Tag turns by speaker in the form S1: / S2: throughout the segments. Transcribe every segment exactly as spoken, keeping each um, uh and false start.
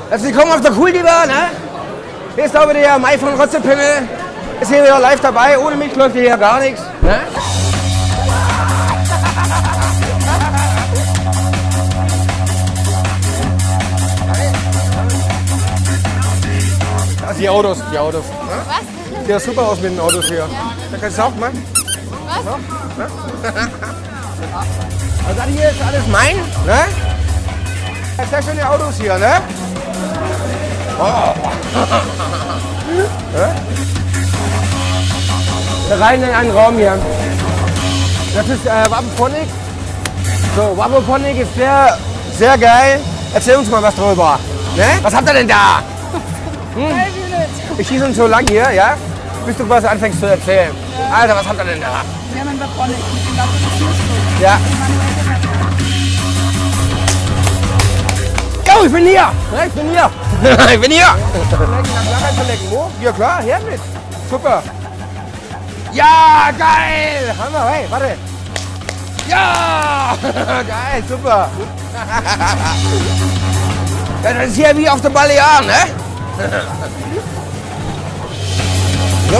S1: Herzlich willkommen auf der Cool-Diva, ne? Hier ist auch wieder der Mai von Rotzepimmel. Ist hier wieder live dabei. Ohne mich läuft hier gar nichts, ne? Also die Autos, die Autos. Ne?
S2: Was?
S1: Sieht ja super aus mit den Autos hier.
S2: Ja.
S1: Da kannst du auch machen.
S2: Was?
S1: No? Ne? Also das hier ist alles mein, ne? Sehr schöne Autos hier, ne? Oh. Wir rein in einen Raum hier. Das ist äh, Wappenphonic. So, Wappenphonic ist sehr, sehr geil. Erzähl uns mal was drüber. Ne? Was habt ihr denn da? Hm? Ich schieße uns so lang hier, ja? Bis du quasi anfängst zu erzählen. Ja. Alter, was habt ihr denn da?
S2: Wir haben einen Wappenphonic mit dem Wappenphonic.
S1: Ja. Oh, ich bin hier! Ja, ich bin hier! Ich bin hier! Wo? Ja klar, her mit! Super! Ja, geil! Hammer, hey, warte! Ja! Geil, super! Ja, das ist hier wie auf der Balearen, ne? So!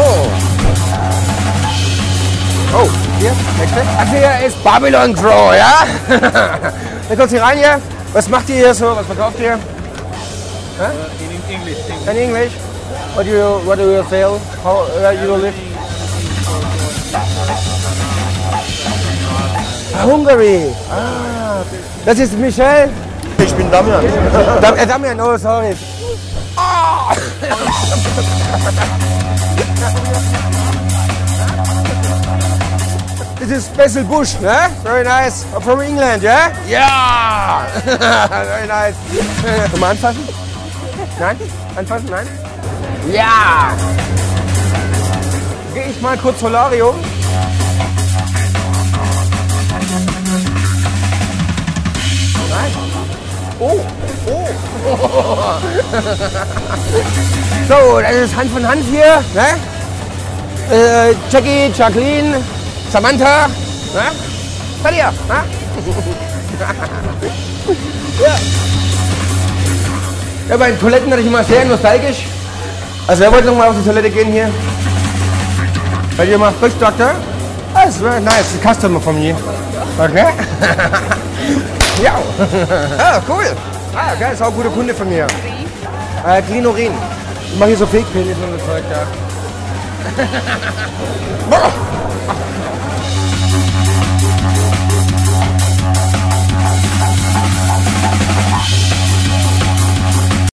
S1: Oh, hier, nächste. Das hier ist Babylon Crow, ja? Dann kommst du hier rein hier. Was macht ihr hier so? Was verkauft ihr? Huh?
S3: In English.
S1: In English? What do you what do you sell? How uh, you live? Hungary. Ah, das ist Michel.
S3: Ich bin Damian.
S1: Dam äh, Damian, oh sorry. Oh. This is Basil Bush, ne? Very nice. From England, yeah? Ja! Very nice. Mal anfassen? Nein? Anfassen? Nein? Ja! Gehe ich mal kurz Solarium. Nein? Oh! Oh! So, das ist Hand von Hand hier, ne? Äh, Jackie, Jacqueline, Samantha, ne? Bei dir, ne? Ja. Ja, bei den Toiletten hatte ich immer sehr nostalgisch. Also wer wollte noch mal auf die Toilette gehen hier? Bei dir macht Bridge Doctor? That's very nice, a customer from you. Okay? Ja. Ah, cool. Ah, geil, ist auch ein guter Kunde von mir. Äh, Glinorin. Ich mache hier so Fake-Penis und so Zeug da.